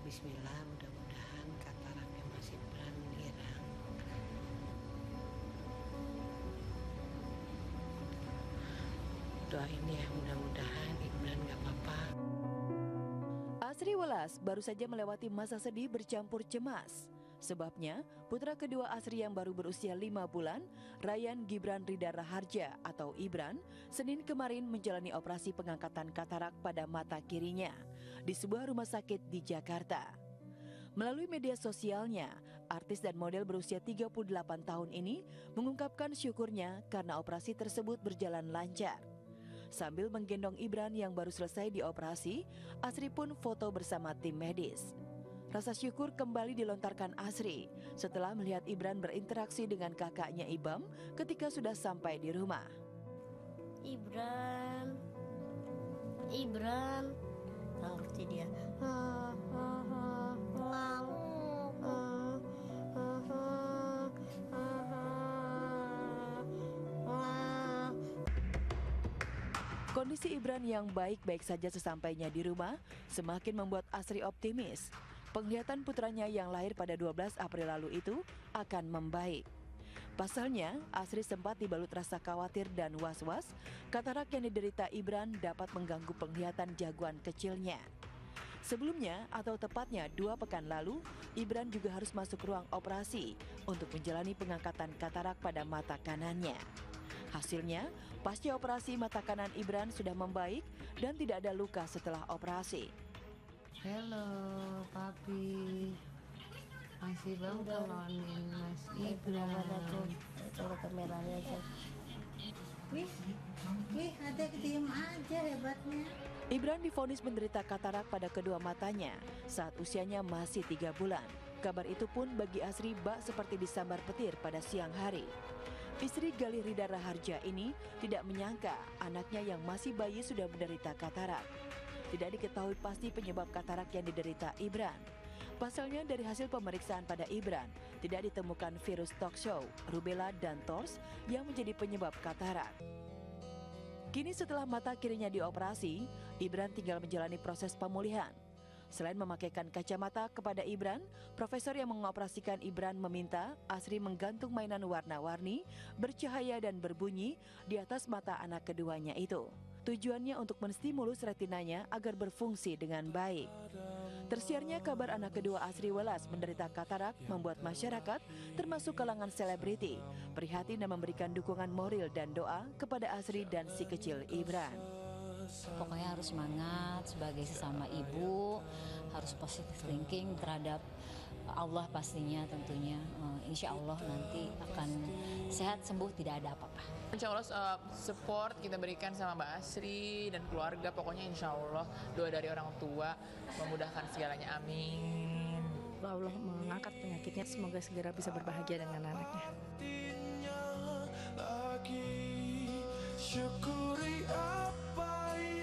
Bismillah, mudah-mudahan kataraknya Mas Ibran hilang. Doain ya, mudah-mudahan Ibran gak apa-apa. Asri Welas baru saja melewati masa sedih bercampur cemas. Sebabnya, putra kedua Asri yang baru berusia 5 bulan, Ryan Gibran Ridha Raharja atau Ibran, Senin kemarin menjalani operasi pengangkatan katarak pada mata kirinya di sebuah rumah sakit di Jakarta. Melalui media sosialnya, artis dan model berusia 38 tahun ini mengungkapkan syukurnya karena operasi tersebut berjalan lancar. Sambil menggendong Ibran yang baru selesai dioperasi, Asri pun foto bersama tim medis. Rasa syukur kembali dilontarkan Asri setelah melihat Ibran berinteraksi dengan kakaknya Ibam ketika sudah sampai di rumah. Ibran, nggak ngerti dia. Kondisi Ibran yang baik-baik saja sesampainya di rumah semakin membuat Asri optimis. Penglihatan putranya yang lahir pada 12 April lalu itu akan membaik. Pasalnya, Asri sempat dibalut rasa khawatir dan was-was katarak yang diderita Ibran dapat mengganggu penglihatan jagoan kecilnya. Sebelumnya, atau tepatnya 2 pekan lalu, Ibran juga harus masuk ruang operasi untuk menjalani pengangkatan katarak pada mata kanannya. Hasilnya, pasca operasi mata kanan Ibran sudah membaik dan tidak ada luka setelah operasi. Halo, Papi. Masih bang tolonin Mas Ibran. Coba kameranya aja. Wih, adek diem aja hebatnya. Ibran divonis menderita katarak pada kedua matanya saat usianya masih 3 bulan. Kabar itu pun bagi Asri bak seperti disambar petir pada siang hari. Istri Galih Ridha Raharja ini tidak menyangka anaknya yang masih bayi sudah menderita katarak. Tidak diketahui pasti penyebab katarak yang diderita Ibran. Pasalnya dari hasil pemeriksaan pada Ibran, tidak ditemukan virus talk show, rubella, dan TORS yang menjadi penyebab katarak. Kini setelah mata kirinya dioperasi, Ibran tinggal menjalani proses pemulihan. Selain memakaikan kacamata kepada Ibran, profesor yang mengoperasikan Ibran meminta Asri menggantung mainan warna-warni, bercahaya dan berbunyi di atas mata anak keduanya itu. Tujuannya untuk menstimulus retinanya agar berfungsi dengan baik. Tersiarnya kabar anak kedua Asri Welas menderita katarak membuat masyarakat, termasuk kalangan selebriti, prihatin dan memberikan dukungan moral dan doa kepada Asri dan si kecil Ibran. Pokoknya harus semangat sebagai sesama ibu, harus positive thinking terhadap Allah pastinya tentunya. Insya Allah nanti akan sehat, sembuh, tidak ada apa-apa. Insya Allah support kita berikan sama Mbak Asri dan keluarga, pokoknya insya Allah doa dari orang tua memudahkan segalanya, amin. Allah mengangkat penyakitnya, semoga segera bisa berbahagia dengan anaknya. Syukuri apa